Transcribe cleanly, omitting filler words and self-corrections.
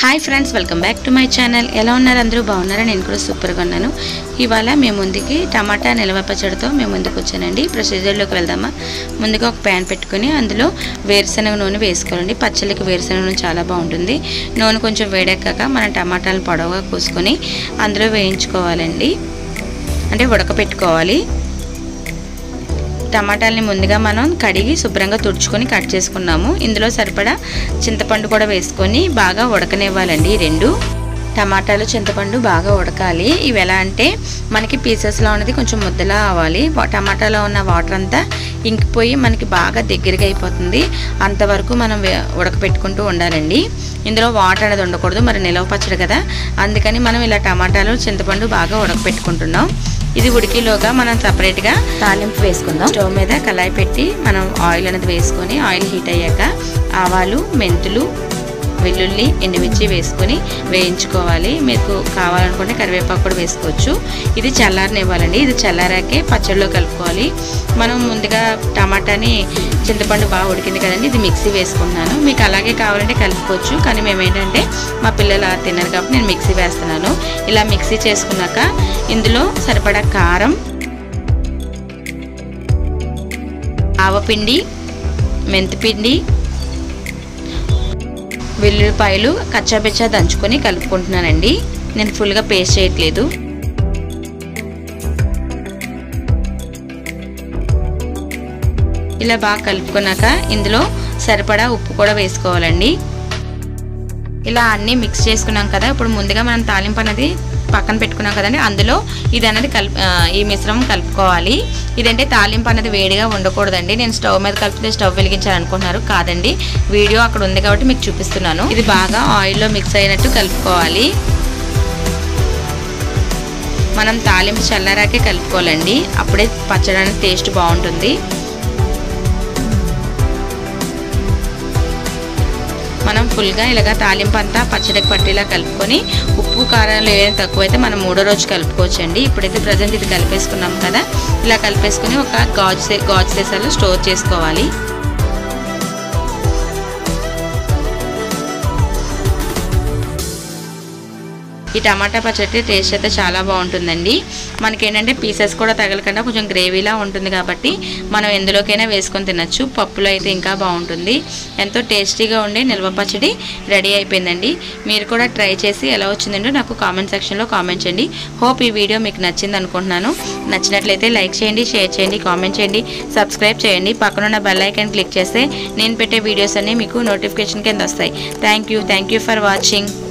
high friends welcome back to my channel ఎలా ఉన్నారు అందరూ బాగున్నారా నేను కూడా సూపర్ గా ఉన్నాను ఇవాళ మేము ముందుకి టమాటా నిల్వ పచ్చడితో మేము ముందుకు వచ్చానండి ప్రొసీజర్ లోకి వెళ్దామా ముందుగా ఒక పాన్ పెట్టుకొని అందులో వేరుశనగ నూనె వేసుకోవాలండి పచ్చళ్ళకి వేరుశనగ నూనె చాలా బాగుంటుంది నూనె కొంచెం వేడెక్కాక మనం టమాటాలను పొడవుగా కోసుకొని అందులో వేయించుకోవాలండి అంటే ఉడకపెట్టుకోవాలి టమాటాలని ముందుగా మనం కడిగి శుభ్రంగా తుడుచుకొని కట్ చేసుకున్నాము ఇందులో సరిపడా చింతపండు కూడా వేసుకొని బాగా ఉడకనివ్వాలండి రెండు టమాటాలు చింతపండు బాగా ఉడకాలి ఇవి ఎలా అంటే మనకి పీసెస్లో ఉన్నది కొంచెం ముద్దలా అవ్వాలి టమాటాలో ఉన్న వాటర్ అంతా ఇంకిపోయి మనకి బాగా దగ్గరగా అయిపోతుంది అంతవరకు మనం ఉడకపెట్టుకుంటూ ఉండాలండి ఇందులో వాటర్ అనేది ఉండకూడదు మరి నిలవ పచ్చడి కదా అందుకని మనం ఇలా టమాటాలు చింతపండు బాగా ఉడకపెట్టుకుంటున్నాం ఇది ఉడికిలోగా మనం సెపరేట్ గా తాలింపు వేసుకుందాం స్టవ్ మీద కళాయి పెట్టి మనం ఆయిల్ అనేది వేసుకొని ఆయిల్ హీట్ అయ్యాక ఆవాలు మెంతులు వెల్లుల్లి ఎండుమిర్చి వేసుకొని వేయించుకోవాలి మీకు కావాలనుకుంటే కరివేపాకు కూడా వేసుకోవచ్చు ఇది చల్లారనివ్వాలండి ఇది చల్లారాకే పచ్చడిలో కలుపుకోవాలి మనం ముందుగా టమాటాని చింతపండు బాగా ఉడికింది కదండి ఇది మిక్సీ వేసుకుంటున్నాను మీకు అలాగే కావాలంటే కలుపుకోవచ్చు కానీ మేము ఏంటంటే మా పిల్లలు తిన్నారు కాబట్టి నేను మిక్సీ వేస్తున్నాను ఇలా మిక్సీ చేసుకున్నాక ఇందులో సరిపడా కారం ఆవపిండి మెంతిపిండి వెల్లుల్లిపాయలు కచ్చాపిచ్చా దంచుకొని కలుపుకుంటున్నానండి నేను ఫుల్గా పేస్ట్ చేయట్లేదు ఇలా బాగా కలుపుకున్నాక ఇందులో సరిపడా ఉప్పు కూడా వేసుకోవాలండి ఇలా అన్నీ మిక్స్ చేసుకున్నాం కదా ఇప్పుడు ముందుగా మనం తాలింపు అనేది పక్కన పెట్టుకున్నాం కదండి అందులో ఇది అనేది ఈ మిశ్రమం కలుపుకోవాలి ఇదంటే తాలింపు అనేది వేడిగా ఉండకూడదండి నేను స్టవ్ మీద కలిపితే స్టవ్ వెలిగించాలనుకుంటున్నారు కాదండి వీడియో అక్కడ ఉంది కాబట్టి మీకు చూపిస్తున్నాను ఇది బాగా ఆయిల్లో మిక్స్ అయినట్టు కలుపుకోవాలి మనం తాలింపు చల్లారాకే కలుపుకోవాలండి అప్పుడే పచ్చడి అనేది టేస్ట్ బాగుంటుంది మనం ఫుల్గా ఇలాగా తాలింపు అంతా పచ్చడికి పట్టేలా కలుపుకొని ఉప్పు కారాలు ఏదైనా తక్కువైతే మనం మూడో రోజు కలుపుకోవచ్చండి ఇప్పుడైతే ప్రజెంట్ ఇది కలిపేసుకున్నాం కదా ఇలా కలిపేసుకుని ఒక గాజు సీసాలో స్టోర్ చేసుకోవాలి ఈ టమాటా పచ్చడి టేస్ట్ అయితే చాలా బాగుంటుందండి మనకి ఏంటంటే పీసెస్ కూడా తగలకుండా కొంచెం గ్రేవీలా ఉంటుంది కాబట్టి మనం ఎందులోకైనా వేసుకొని తినచ్చు పప్పులో అయితే ఇంకా బాగుంటుంది ఎంతో టేస్టీగా ఉండే నిల్వ పచ్చడి రెడీ అయిపోయిందండి మీరు కూడా ట్రై చేసి ఎలా వచ్చిందంటే నాకు కామెంట్ సెక్షన్లో కామెంట్ చేయండి హోప్ ఈ వీడియో మీకు నచ్చింది అనుకుంటున్నాను నచ్చినట్లయితే లైక్ చేయండి షేర్ చేయండి కామెంట్ చేయండి సబ్స్క్రైబ్ చేయండి పక్కనున్న బెల్ ఐకాన్ క్లిక్ చేస్తే నేను పెట్టే వీడియోస్ అన్నీ మీకు నోటిఫికేషన్ కింద వస్తాయి థ్యాంక్ యూ ఫర్ వాచింగ్